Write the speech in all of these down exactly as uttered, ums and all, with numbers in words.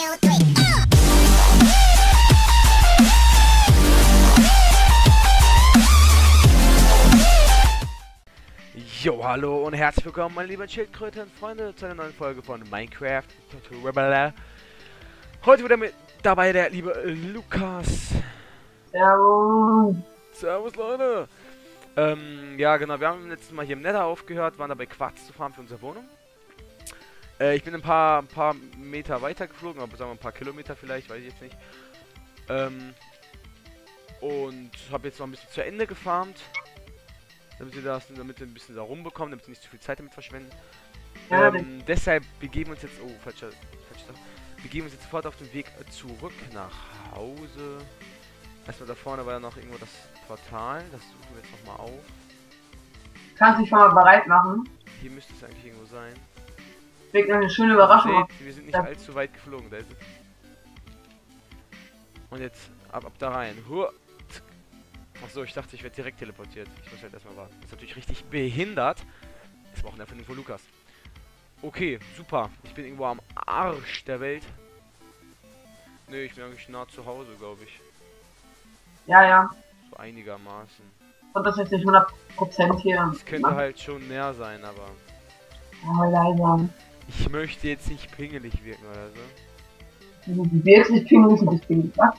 Jo, hallo und herzlich willkommen, meine lieben Schildkröten-Freunde, zu einer neuen Folge von Minecraft. Heute wieder mit dabei der liebe Lukas. Servus. Servus, Leute. Ähm, ja genau, wir haben letztes Mal hier im Nether aufgehört, waren dabei Quarz zu farmen für unsere Wohnung. Äh, ich bin ein paar, ein paar Meter weiter geflogen, aber sagen wir ein paar Kilometer vielleicht, weiß ich jetzt nicht. Ähm, und habe jetzt noch ein bisschen zu Ende gefarmt. Damit wir das, damit wir ein bisschen da rumbekommen, damit wir nicht zu viel Zeit damit verschwenden. Ja, ähm, deshalb begeben wir uns jetzt, oh, falscher, falscher, begeben uns jetzt sofort auf den Weg zurück nach Hause. Erstmal da vorne war ja noch irgendwo das Portal, das suchen wir jetzt nochmal auf. Kannst dich schon mal bereit machen. Hier müsste es eigentlich irgendwo sein. Kriegt eine schöne Überraschung. Seht, wir sind nicht allzu weit geflogen, da ist es. Und jetzt ab, ab da rein. Hur. Achso, ich dachte, ich werde direkt teleportiert. Ich muss halt erstmal warten. Das ist natürlich richtig behindert. Das war auch ein Erfindung von Lukas. Okay, super. Ich bin irgendwo am Arsch der Welt. Ne, ich bin eigentlich nah zu Hause, glaube ich. Ja, ja. So einigermaßen. Und das ist nicht hundert Prozent hier. Es könnte ja halt schon näher sein, aber... Oh, leider. Ich möchte jetzt nicht pingelig wirken oder so. Du wirst nicht pingelig, du bist pingelig, was?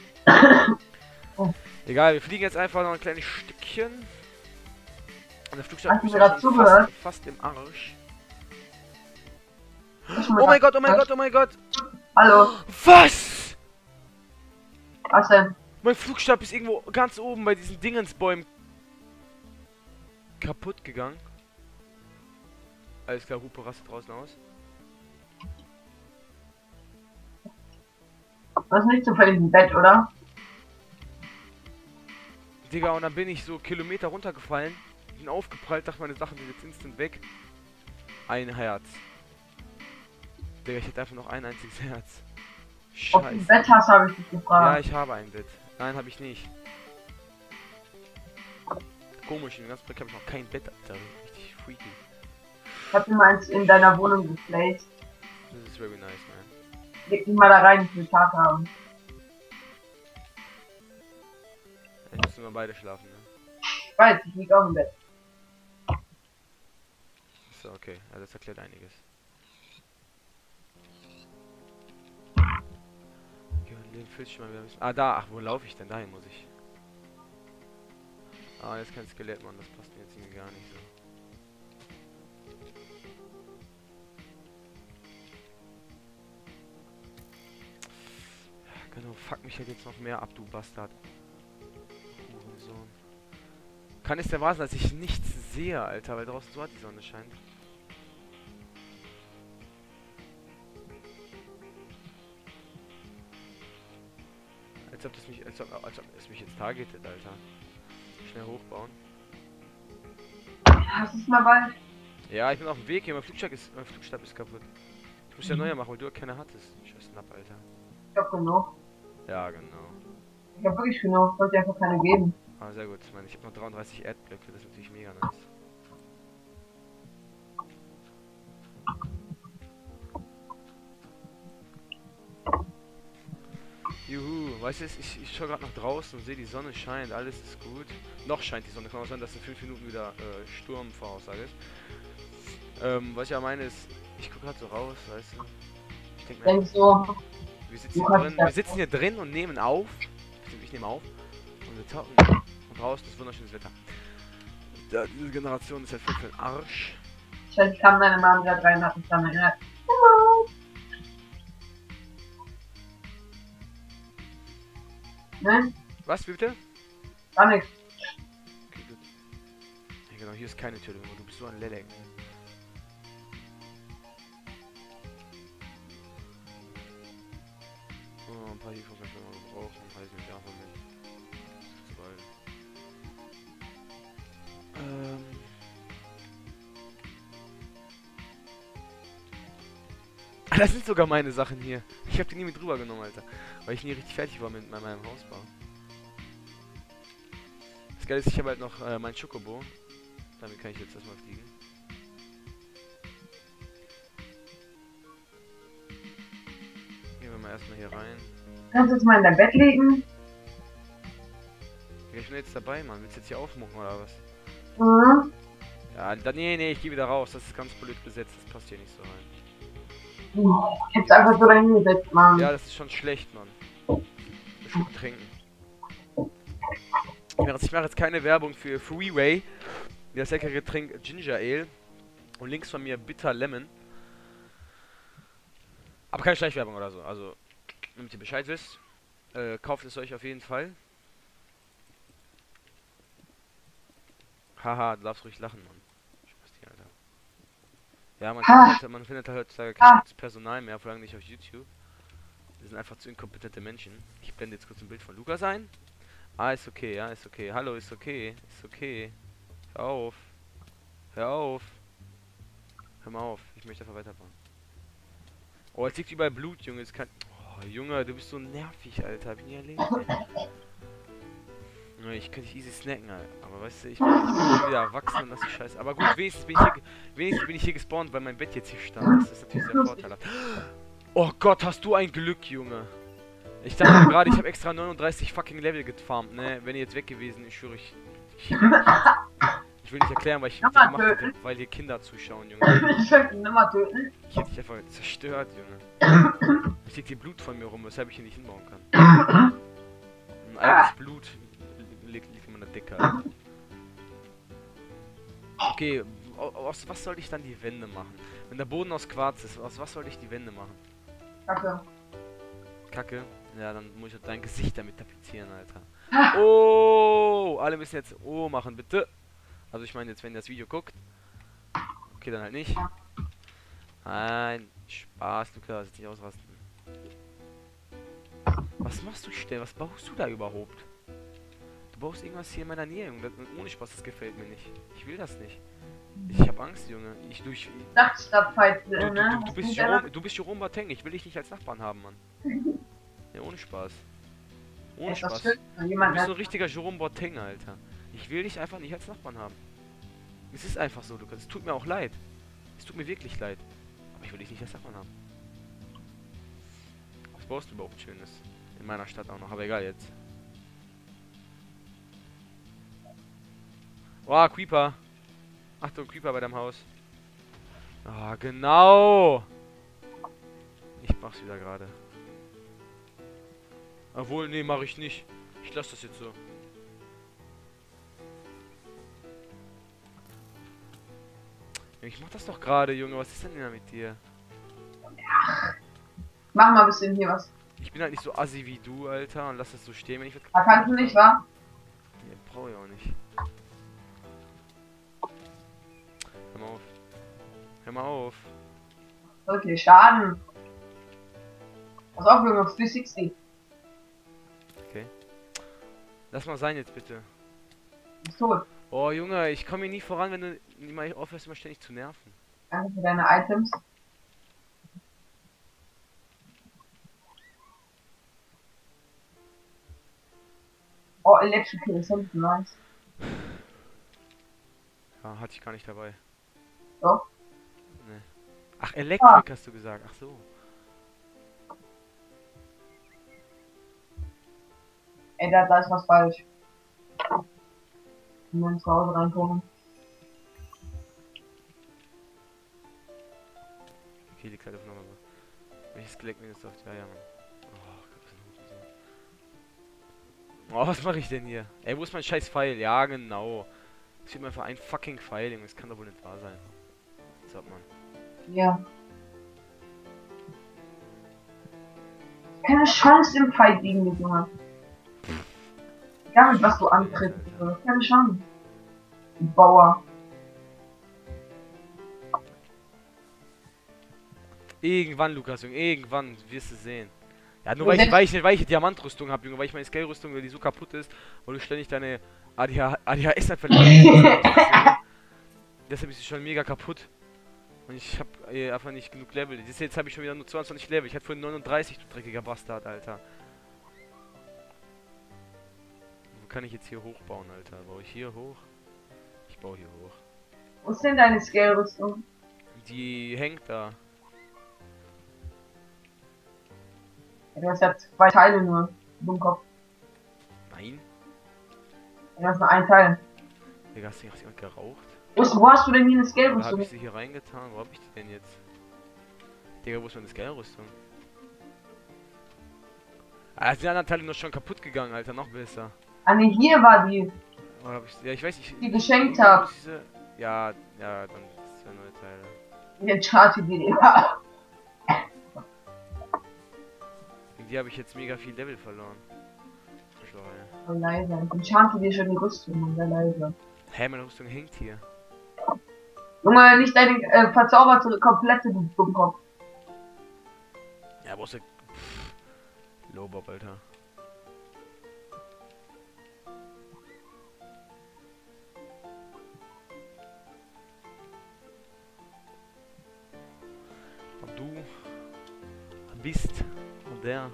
Egal, wir fliegen jetzt einfach noch ein kleines Stückchen. Und der Flugzeug ist ja schon fast, fast im Arsch. Oh mein Gott, oh mein Gott, oh mein Gott! Hallo! Was? Was denn? Mein Flugstab ist irgendwo ganz oben bei diesen Dingensbäumen kaputt gegangen. Alles klar, Hupe rastet draußen aus. Das ist nicht zufällig im Bett, oder? Digga, und dann bin ich so Kilometer runtergefallen, bin aufgeprallt, dachte meine Sachen sind jetzt instant weg. Ein Herz. Digga, ich hätte einfach noch ein einziges Herz. Ob du ein Scheiße. Bett hast, habe ich dich gefragt. Ja, ich habe ein Bett. Nein, habe ich nicht. Komisch, in dem ganzen Projekt habe ich noch kein Bett, Alter. Richtig freaky. Ich hab dir mal eins in deiner Wohnung geplaced. Das ist very nice, man. Leg dich mal da rein, ich will Tag haben. Jetzt müssen wir beide schlafen, ne? Ich weiß, ich lieg auch im Bett. So, okay. Ja, das erklärt einiges. Okay, und den Fisch mal wieder ein bisschen. Ah, da. Ach, wo laufe ich denn? Dahin muss ich. Ah, jetzt kein Skelett, Mann. Das passt mir jetzt irgendwie gar nicht so. Genau, fuck mich halt jetzt noch mehr ab, du Bastard. Hurensohn. Kann es denn wahr sein, dass ich nichts sehe, Alter, weil draußen so hat die Sonne scheint. Als ob das mich, als ob, als ob es mich jetzt targetet, Alter. Schnell hochbauen. Hast du es mal bald? Ja, ich bin auf dem Weg hier, mein Flugstab ist, mein Flugstab ist kaputt. Ich muss ja neuer machen, weil du ja keine hattest. Scheiß Napp, Alter. Ich hab genug. Ja, genau. Ich hab wirklich genug, ich wollte dir einfach keine geben. Ah, sehr gut. Ich meine, ich habe noch dreiunddreißig Erdblöcke, das ist natürlich mega nice. Juhu, weißt du, ich, ich schaue gerade nach draußen und sehe, die Sonne scheint, alles ist gut. Noch scheint die Sonne, kann auch sein, dass in fünf Minuten wieder äh, Sturmvoraussage ist. Ähm, was ich ja meine ist, ich gucke gerade so raus, weißt du. Ich denke mir, Denkst du, wir sitzen, hier drin, wir sitzen hier drin und nehmen auf. Ich nehme auf. Und wir zocken. Und draußen ist wunderschönes Wetter. Ja, diese Generation ist halt voll für den Arsch. ich kam deine Mama gerade rein und hat mich dann erinnert. Hallo! Ne? Was, wie bitte? Gar nichts. Okay, gut. Ja, genau, hier ist keine Tür, du bist so ein Lelek. Oh, ein paar Hilfe können wir mal gebrauchen. Halt mich einfach mit. Zu bald. Ähm. Ah, das sind sogar meine Sachen hier. Ich hab die nie mit drüber genommen, Alter. Weil ich nie richtig fertig war mit meinem Hausbau. Das Geile ist, ich habe halt noch äh, mein Chocobo. Damit kann ich jetzt erstmal fliegen. mal erstmal hier rein. Kannst du jetzt mal in dein Bett liegen? Ich bin jetzt dabei, Mann. Willst du jetzt hier aufmucken oder was? Mhm. Ja, dann, nee, nee, ich gehe wieder raus. Das ist ganz blöd besetzt. Das passt hier nicht so rein. Ich hab's einfach so dahingesetzt, Mann. Ja, das ist schon schlecht, Mann. Ich will trinken. Ich mache jetzt, ich mach jetzt keine Werbung für Freeway. Das leckere Getränk Ginger Ale. Und links von mir Bitter Lemon. Aber keine Schleichwerbung oder so. Also, damit ihr Bescheid wisst. Äh, kauft es euch auf jeden Fall. Haha, du darfst ruhig lachen, Mann. Spaß die, Alter. Ja, man findet, halt, man findet halt heutzutage kein gutes Personal mehr, vor allem nicht auf YouTube. Wir sind einfach zu inkompetente Menschen. Ich blende jetzt kurz ein Bild von Lukas ein. Ah, ist okay, ja, ist okay. Hallo, ist okay, ist okay. Hör auf. Hör auf. Hör mal auf, ich möchte einfach weiterfahren. Oh, jetzt liegt überall Blut, Junge. Es kann. Oh, Junge, du bist so nervig, Alter. Hab ich nie erlebt, ey. Ich könnte dich easy snacken, Alter. Aber weißt du, ich bin, ich bin wieder erwachsen und das ist scheiße. Aber gut, wenigstens bin ich hier, wenigstens bin ich hier gespawnt, weil mein Bett jetzt hier stand. Das ist natürlich sehr vorteilhaft. Oh Gott, hast du ein Glück, Junge. Ich dachte gerade, ich habe extra neununddreißig fucking Level gefarmt, ne? Wenn ihr jetzt weg gewesen, ich schwöre, ich... Ich, ich will nicht erklären, weil ich das gemacht hätte, weil hier Kinder zuschauen, Junge. Ich will ihn nimmer töten. Ich hätte dich einfach zerstört, Junge. Ich liegt hier Blut von mir rum, weshalb ich hier nicht hinbauen kann. Ein altes Blut liegt, liegt in meiner Decke, Alter. Okay, aus was soll ich dann die Wände machen? Wenn der Boden aus Quarz ist, aus was soll ich die Wände machen? Kacke. Kacke? Ja, dann muss ich dein Gesicht damit tapezieren, Alter. Oh, alle müssen jetzt Oh machen, bitte. Also ich meine jetzt, wenn ihr das Video guckt. Okay, dann halt nicht. Nein, Spaß, Lukas, jetzt nicht ausrasten. Was machst du schnell? Was baust du da überhaupt? Du baust irgendwas hier in meiner Nähe, Junge. Ohne Spaß, das gefällt mir nicht. Ich will das nicht. Ich hab Angst, Junge. Ich durch. Dachstabfight, Du, du, ne? du, du bist Jerome, du bist Jerome Boateng. Ich will dich nicht als Nachbarn haben, Mann. Ja, ohne Spaß. Ohne Spaß. Du bist so ein richtiger Jerome Boateng, Alter. Ich will dich einfach nicht als Nachbarn haben. Es ist einfach so, Lukas. Es tut mir auch leid. Es tut mir wirklich leid. Aber ich will dich nicht als Nachbarn haben. Was baust du überhaupt Schönes? In meiner Stadt auch noch, aber egal jetzt. Oh, Creeper. Achtung, Creeper bei deinem Haus. Ah, genau. Ich mach's wieder gerade. Obwohl, nee, mache ich nicht. Ich lasse das jetzt so. Ich mach das doch gerade, Junge. Was ist denn denn mit dir? Mach mal ein bisschen hier was. Ich bin halt nicht so assi wie du, Alter. Und lass das so stehen, wenn ich... Da kannst du nicht, wa? Nee, brauche ich auch nicht. Hör mal auf. Hör mal auf. Okay, Schaden. Pass auf, Junge, dreihundertsechzig. Okay. Lass mal sein jetzt, bitte. Ist tot. Oh, Junge, ich komme hier nie voran, wenn du immer aufhörst, immer ständig zu nerven. Danke für deine Items. Oh, Electrical ist hinten, nice. Ja, hatte ich gar nicht dabei. Doch. Nee. Ach, Electric ah. hast du gesagt. Ach so. Ey, da, da ist was falsch. Und dann zu Hause reinkommen. Okay, die Karte von nochmal. Welches Skelett mir das auf? Ja, ja, Mann. Oh Gott, das ist ein Hut. Oh, was mache ich denn hier? Ey, wo ist mein scheiß Pfeil? Ja, genau. Es wird mir einfach ein fucking Pfeil, Junge. Das kann doch wohl nicht wahr sein. Was hat man? Ja. Keine Chance im Fight gegen mich, Junge. Egal mit was du antrittst, keine Chance. Bauer. Irgendwann, Lukas, Junge, irgendwann wirst du sehen. Ja, nur weil ich, weil ich eine weiche Diamantrüstung habe, Junge, weil ich meine Scale-Rüstung, weil die so kaputt ist, weil du ständig deine A D H S halt verlierst. Deshalb ist sie schon mega kaputt. Und ich habe äh, einfach nicht genug Level. Jetzt, jetzt habe ich schon wieder nur zweiundzwanzig Level. Ich hatte vorhin neununddreißig, du dreckiger Bastard, Alter. Wo kann ich jetzt hier hochbauen, Alter? Baue ich hier hoch? Ich baue hier hoch. Wo ist denn deine Scale-Rüstung? Die hängt da. Das hat zwei Teile nur. Dummkopf. Nein. Das ist nur ein Teil. Digga, hast du nicht jemand geraucht? Wo, ist, wo hast du denn hier eine Wo Scale-Rüstung? hab ich sie hier reingetan? Wo hab ich die denn jetzt? Digga, wo ist meine Scale-Rüstung? Ah, sind die anderen Teile nur schon kaputt gegangen, Alter, noch besser. Ah ne, hier war die, Oder hab ich, ja, ich weiß nicht. die geschenkt habe. Diese, ja, ja, dann zwei neue Teile. Die Uncharted, die war. Irgendwie habe ich jetzt mega viel Level verloren. Verschwörung. Voll leise. Enchanted dir schon die Rüstung, Mann, sehr leise. Hä, meine Rüstung hängt hier. Junge, nicht deine äh, verzauberte komplette du Dummkopf. Ja, brauchst du. Pff, Lowbob, Alter. Und du bist der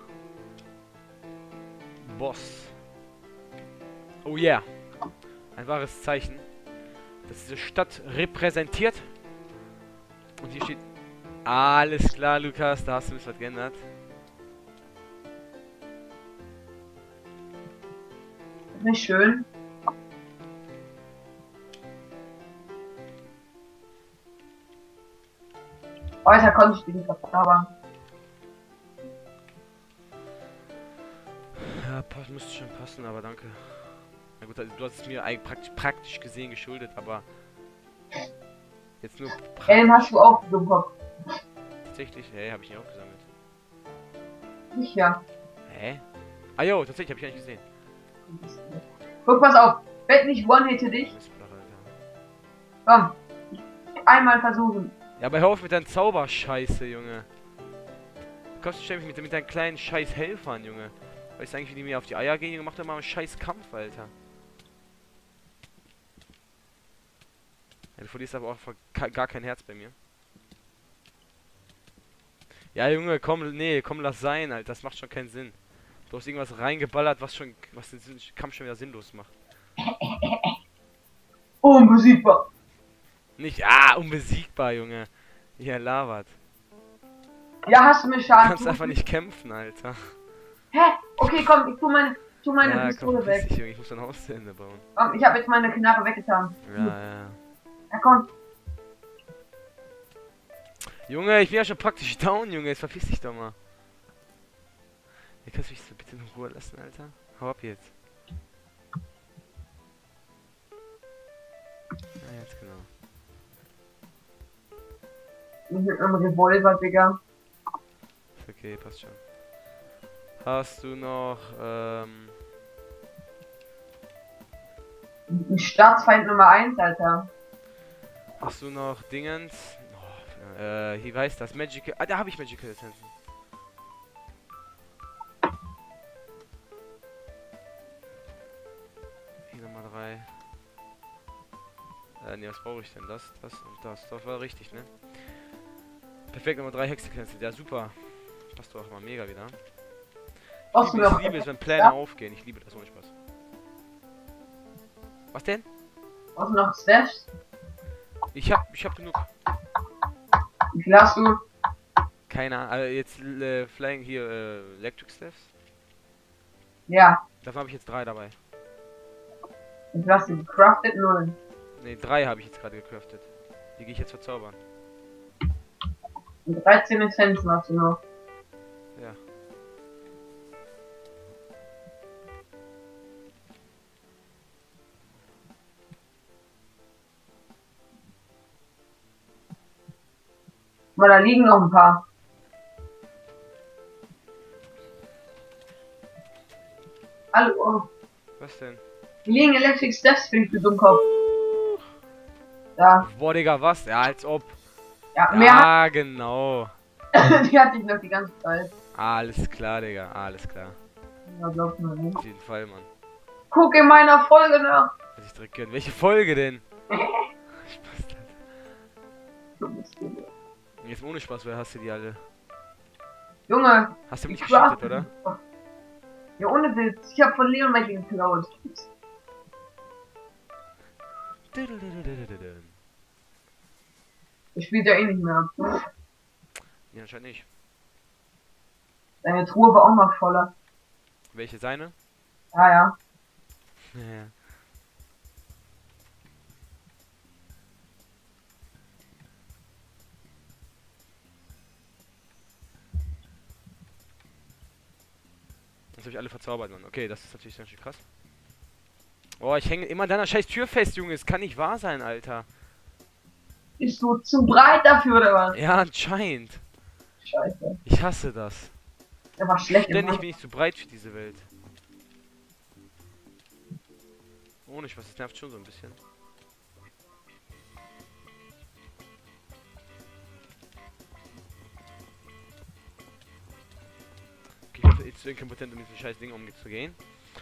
Boss. Oh yeah. Ein wahres Zeichen, das diese Stadt repräsentiert. Und hier steht... Alles klar, Lukas, da hast du mich was geändert. Nicht schön. Heute konnte ich die nicht verzaubern. Ja, pass, müsste schon passen, aber danke. Na gut, also du hast es mir eigentlich praktisch, praktisch gesehen geschuldet, aber... Jetzt nur... Helm hast du auch, du Dummkopf. Tatsächlich? Hä, hab ich ihn auch gesammelt. Nicht ja. Hä? Ah jo, tatsächlich, hab ich gar nicht gesehen. Guck, pass auf. Werd nicht one-hitte dich. Mistblatt, Alter. Komm. Einmal versuchen. Ja, aber hör auf mit deinen Zauberscheiße, Junge. Du kommst ständig mit, mit deinen kleinen scheiß Helfern, Junge. Weißt du eigentlich, wie die mir auf die Eier gehen? Junge, mach doch mal einen scheiß Kampf, Alter. Ja, du verlierst aber auch gar kein Herz bei mir. Ja, Junge, komm, nee, komm, lass sein, Alter. Das macht schon keinen Sinn. Du hast irgendwas reingeballert, was schon, was den Kampf schon wieder sinnlos macht. Unbesiegbar. Nicht, ah, unbesiegbar, Junge. Ja, labert. Ja, hast du mir Du Schaden kannst einfach nicht kämpfen, Alter. Hä? Okay, komm, ich tu meine, tu meine Ja, Pistole komm, weg. verpiss dich, Junge. Ich muss ein Haus zu Ende bauen. Komm, ich habe jetzt meine Knarre weggetan. Ja, ja. Ja, komm. Junge, ich bin ja schon praktisch down, Junge. Jetzt verpiss dich doch mal. Ihr kannst mich so bitte in Ruhe lassen, Alter. Hau ab jetzt. Ja, jetzt genau. Mit einem Revolver, Digga. Ist okay, passt schon. Hast du noch, ähm... Ein Staatsfeind Nummer eins, Alter. Hast du noch Dingens? Oh, äh, wie heißt das? Magical... Ah, da habe ich Magical Essenzen. Hier Nummer drei. Äh, ne, was brauche ich denn? Das, das und das. Das war richtig, ne? Perfekt, Nummer drei Hexequenzen. Ja, super. Passt doch mal mega wieder. Was Ich du liebe, noch? ich liebe es, wenn Pläne Ja? aufgehen. Ich liebe das ohne Spaß. Was denn? Was noch Steps? Ich hab, ich hab genug. Wie viel hast du? Keine Ahnung. Also jetzt äh, Flying hier, äh, Electric Steps. Ja. Davon habe ich jetzt drei dabei. Wie viel hast du gecraftet? Null. Ne, drei habe ich jetzt gerade gecraftet. Die gehe ich jetzt verzaubern. Und dreizehn Essenzen hast du noch. Ja. Aber da liegen noch ein paar. Hallo. Oh. Was denn? Die liegen Electric Steps für dich, du Dummkopf. Da. Boah, Digga, was? Ja, als ob. Ja, mehr Ja, genau. hat, die hatte ich noch die ganze Zeit. Alles klar, Digga. Alles klar. Ja, glaub mir nicht. Auf jeden Fall, Mann. Guck in meiner Folge nach. Lass ich direkt gönnen. Welche Folge denn? Spaß, Alter. Du bist du. Jetzt ohne Spaß, woher hast du die alle? Junge. Hast du nicht ich gescheatet, crafte oder? die. Ja, ohne Witz. Ich hab von Leon welche geklaut. Ich spiele ja eh nicht mehr. Ja, anscheinend nicht. Deine Truhe war auch noch voller. Welche seine? Ja, ja. Ja. Das habe ich alle verzaubert, Mann. Okay, das ist natürlich ganz schön krass. Oh, ich hänge immer an deiner scheiß Tür fest, Junge. Es kann nicht wahr sein, Alter. Bist du zu breit dafür, oder was? Ja, anscheinend. Scheiße. Ich hasse das. Der war schlecht. Ständig bin ich zu breit für diese Welt. Ohne Spaß, das nervt schon so ein bisschen. Okay, ich bin jetzt zu inkompetent, um mit diesem scheiß Ding umzugehen.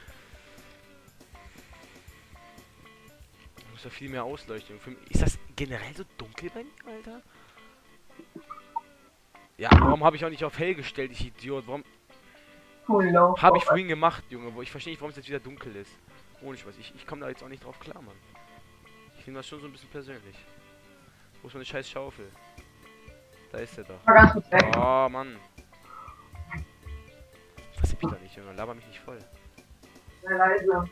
Ich muss ja viel mehr Ausleuchtung. Für mich, ist das generell so dunkel bei mir, Alter? Ja, warum habe ich auch nicht auf hell gestellt, ich Idiot? Warum habe ich vorhin gemacht, Junge? Wo ich verstehe nicht, warum es jetzt wieder dunkel ist. Ohne Spaß. Ich, ich komme da jetzt auch nicht drauf klar, Mann. Ich nehme das schon so ein bisschen persönlich. Wo ist meine scheiß Schaufel? Da ist er doch. Oh, Mann. Interessiert mich doch nicht, Junge. Laber mich nicht voll. Sehr leise.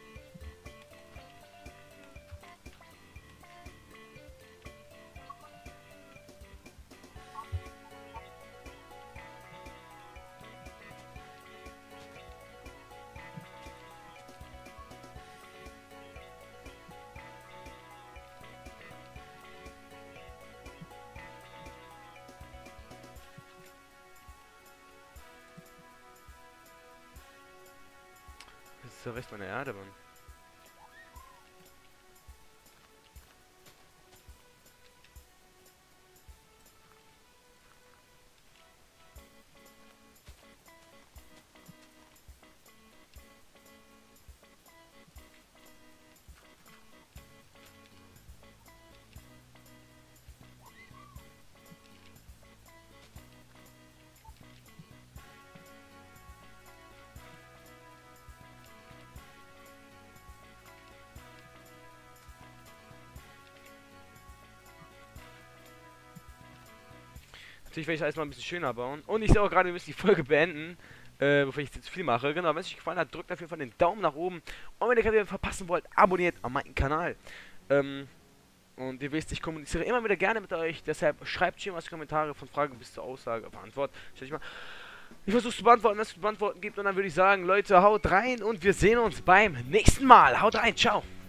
Das ist der Rest meiner Erde, Mann. Natürlich werde ich alles mal ein bisschen schöner bauen. Und ich sehe auch gerade, wir müssen die Folge beenden, äh, bevor ich jetzt zu viel mache. Genau, wenn es euch gefallen hat, drückt auf jeden Fall den Daumen nach oben. Und wenn ihr gerade wieder verpassen wollt, abonniert an meinen Kanal. Ähm, und ihr wisst, ich kommuniziere immer wieder gerne mit euch. Deshalb schreibt schön was in die Kommentare, von Frage bis zur Aussage, Antwort. Stell ich mal. Ich versuche zu beantworten, was es zu beantworten gibt. Und dann würde ich sagen, Leute, haut rein und wir sehen uns beim nächsten Mal. Haut rein, ciao.